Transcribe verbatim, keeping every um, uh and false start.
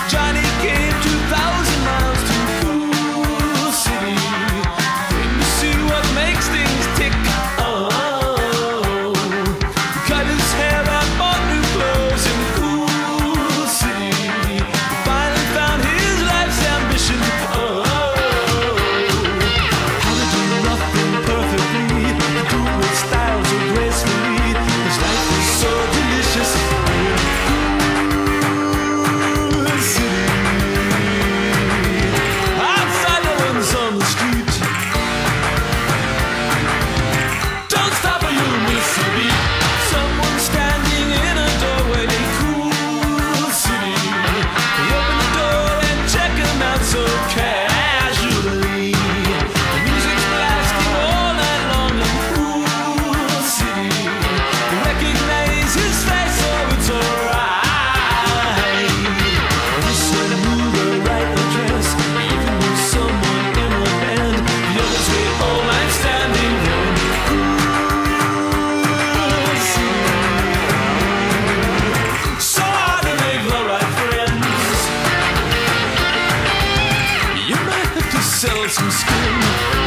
Johnny came two thousand miles to Cool City. Came to see what makes things tick. Oh, cut his hair and bought new clothes in Cool City. He finally found his life's ambition. Oh, how to do nothing perfectly, do it with style so gracefully. His life was so delicious. Sell some skin.